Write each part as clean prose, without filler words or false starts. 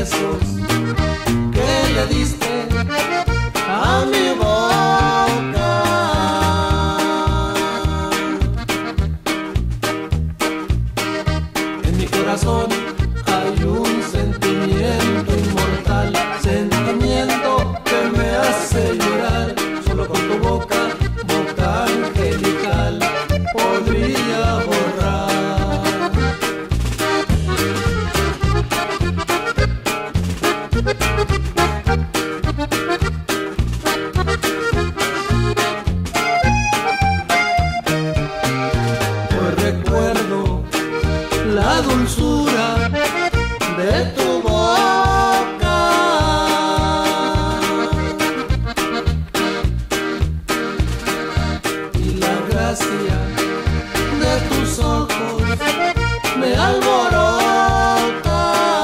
besos que le diste a mi boca. En mi corazón hay un sentimiento inmortal, sentimiento que me hace llorar. Solo con tu boca, boca angelical, podría borrar. Pues recuerdo la dulzura de tu boca y la gracia de tus ojos me alborota.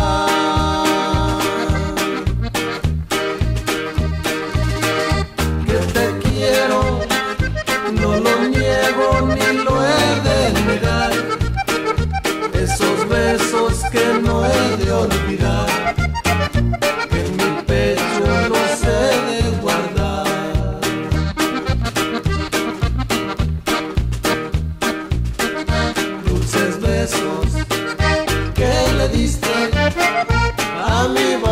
Que te quiero, no lo niego ni lo he de negar. Esos besos que no he de olvidar, que en mi pecho los he de guardar. Dulces besos que le diste a mi boca.